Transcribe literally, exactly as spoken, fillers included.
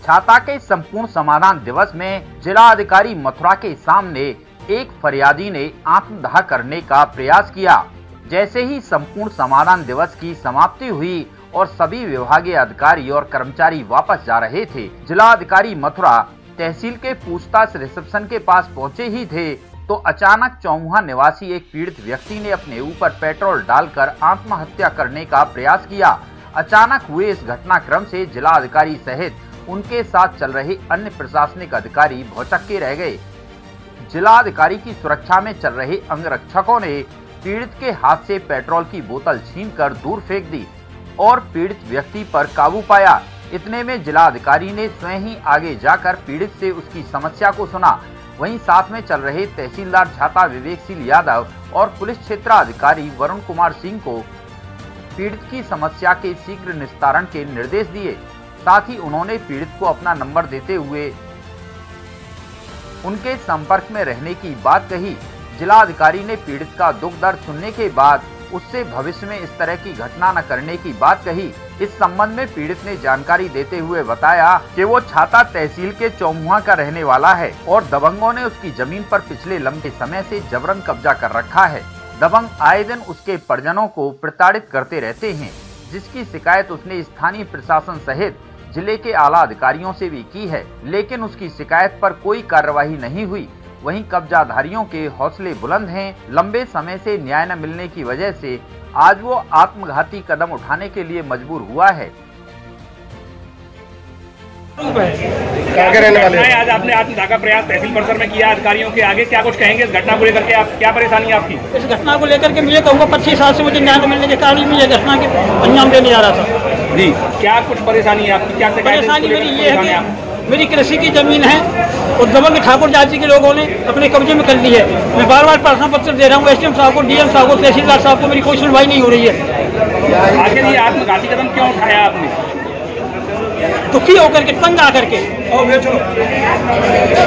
छाता के संपूर्ण समाधान दिवस में जिला अधिकारी मथुरा के सामने एक फरियादी ने आत्मदाह करने का प्रयास किया। जैसे ही संपूर्ण समाधान दिवस की समाप्ति हुई और सभी विभागीय अधिकारी और कर्मचारी वापस जा रहे थे, जिला अधिकारी मथुरा तहसील के पूछताछ रिसेप्शन के पास पहुंचे ही थे तो अचानक चौमुहा निवासी एक पीड़ित व्यक्ति ने अपने ऊपर पेट्रोल डालकर आत्महत्या करने का प्रयास किया। अचानक हुए इस घटनाक्रम से जिला अधिकारी सहित उनके साथ चल रहे अन्य प्रशासनिक अधिकारी भौचक्के रह गए। जिला अधिकारी की सुरक्षा में चल रहे अंगरक्षकों ने पीड़ित के हाथ से पेट्रोल की बोतल छीनकर दूर फेंक दी और पीड़ित व्यक्ति पर काबू पाया। इतने में जिला अधिकारी ने स्वयं ही आगे जाकर पीड़ित से उसकी समस्या को सुना। वहीं साथ में चल रहे तहसीलदार छाता विवेकशील यादव और पुलिस क्षेत्राधिकारी वरुण कुमार सिंह को पीड़ित की समस्या के शीघ्र निस्तारण के निर्देश दिए। साथ ही उन्होंने पीड़ित को अपना नंबर देते हुए उनके संपर्क में रहने की बात कही। जिला अधिकारी ने पीड़ित का दुख दर्द सुनने के बाद उससे भविष्य में इस तरह की घटना न करने की बात कही। इस संबंध में पीड़ित ने जानकारी देते हुए बताया कि वो छाता तहसील के चौमुहा का रहने वाला है और दबंगों ने उसकी जमीन पर पिछले लंबे समय से जबरन कब्जा कर रखा है। दबंग आए दिन उसके परिजनों को प्रताड़ित करते रहते हैं, जिसकी शिकायत उसने स्थानीय प्रशासन सहित जिले के आला अधिकारियों से भी की है, लेकिन उसकी शिकायत पर कोई कार्रवाई नहीं हुई। वहीं कब्जाधारियों के हौसले बुलंद हैं। लंबे समय से न्याय न मिलने की वजह से आज वो आत्मघाती कदम उठाने के लिए मजबूर हुआ है। आज आपने आत्मदाह का प्रयास तहसील परिसर में किया, अधिकारियों के आगे क्या कुछ कहेंगे इस घटना को लेकर के? आप क्या परेशानी है आपकी? इस घटना को लेकर के मुझे कहूँगा पच्चीस साल से मुझे न्याय न मिलने के कारण मुझे घटना के अंजाम देने जा रहा था। जी, क्या कुछ परेशानी है आपकी? क्या परेशानी मेरी ये है कि मेरी कृषि की जमीन है और दबंग ठाकुर जाति के लोगों ने अपने कब्जे में कर ली है। मैं बार बार प्रार्थना पत्र दे रहा हूँ एसडीएम साहब को, डीएम साहब को, तहसीलदार साहब को, मेरी कोई सुनवाई नहीं हो रही है। आखिर ये आत्मघाती कदम क्यों उठाया आपने? दुखी होकर के, तंग आकर के।